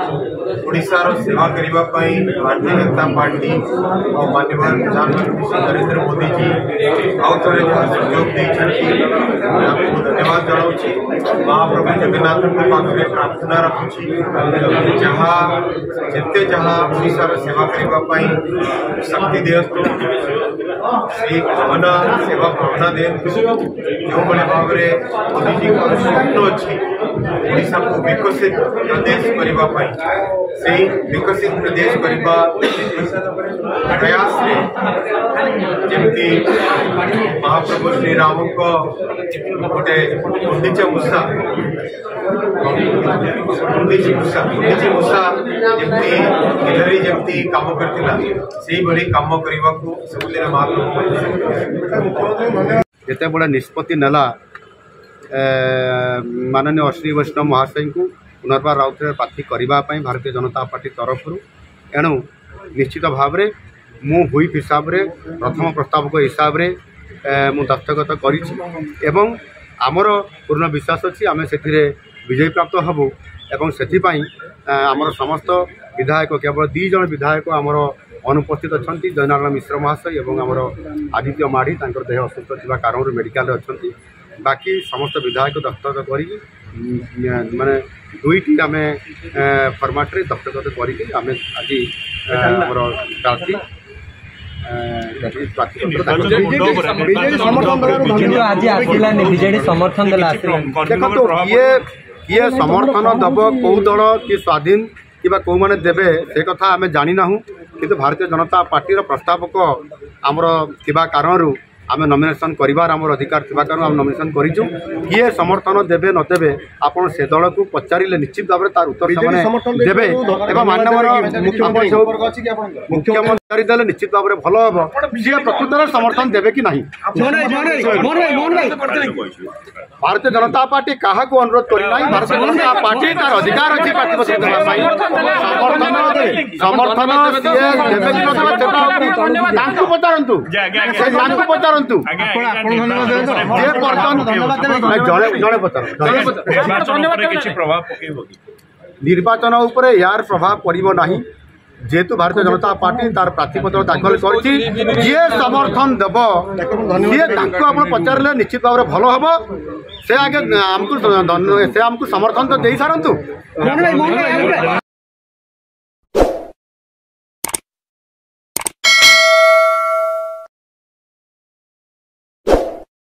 ओडिशार सेवा करने भारतीय जनता पार्टी और माननीय प्रधानमंत्री श्री नरेंद्र मोदी जी आउ थे सहयोग धन्यवाद जनाऊँगी। महाप्रभु जगन्नाथ पाखे प्रार्थना रखुच्छी जहाँ जिते जहाँ ओडिशार सेवा करने शक्ति दिंतु से भावना सेवा भावना दिंतु जो भाई भाव में मोदी जी का स्वप्न अच्छी ओडिशा को विकसित प्रदेश करने से विकसित प्रदेश करने प्रयास में जमती महाप्रभु श्री राम को गोटे गुंडीचा मूषा जमती गिलहरी जमती काम करथिला से भली काम करने को सबुदिन महाप्रभु जिते बड़ा निष्पत्ति नेला माननीय अश्विनी वैष्णव महाशय को पुनर्बार राउतरे प्रार्थी करने भारतीय जनता पार्टी तरफ एणु निश्चित भाव में मु हुईप हिसाब से प्रथम प्रस्तावक हिसाब से मु दस्तखत करें आमर पूर्ण विश्वास अच्छी आम से विजयी प्राप्त हबू एवं से आमर समस्त विधायक केवल 2 जन विधायक आमर अनुपस्थित अच्छा जयनारायण मिश्र महाशय और आमर आदित्य माढ़ी देह असुस्थ थी कारण मेडिकल अच्छा बाकी समस्त विधायक दस्तखत कर माने 2टी आम फर्माट दस्तखत करके आज प्रार्थी समर्थन किए समर्थन दब कौ दल कि स्वाधीन कि कौ मैंने देवे से कथा आम जानी ना किंतु भारतीय जनता पार्टी प्रस्तावक आमर थिबा कारणरू आम नॉमिनेशन करिवार आमर अधिकार थिबा कारण आम नॉमिनेशन करिछु किए समर्थन देबे न देबे आपण से दल को पचारिले निश्चित भाव तार उत्तर से देबे एवं माननीय मुख्यमंत्री देले निश्चित भाव में भल हम सी प्रकृतर समर्थन देबे कि नहीं भारतीय जनता पार्टी क्या अनुरोध करना भारतीय जनता पार्टी तार अधिकार अच्छी प्रार्थी समर्थन पचारतु पचारतु निर्वाचन उपरे यार प्रभाव पड़ो नहीं जेहेतु भारतीय जनता पार्टी तार प्रार्थीपत्र दाखल कर समर्थन देव सी पचारे निश्चित भाव में भल हम से आगे आमको समर्थन तो दे सारंतु।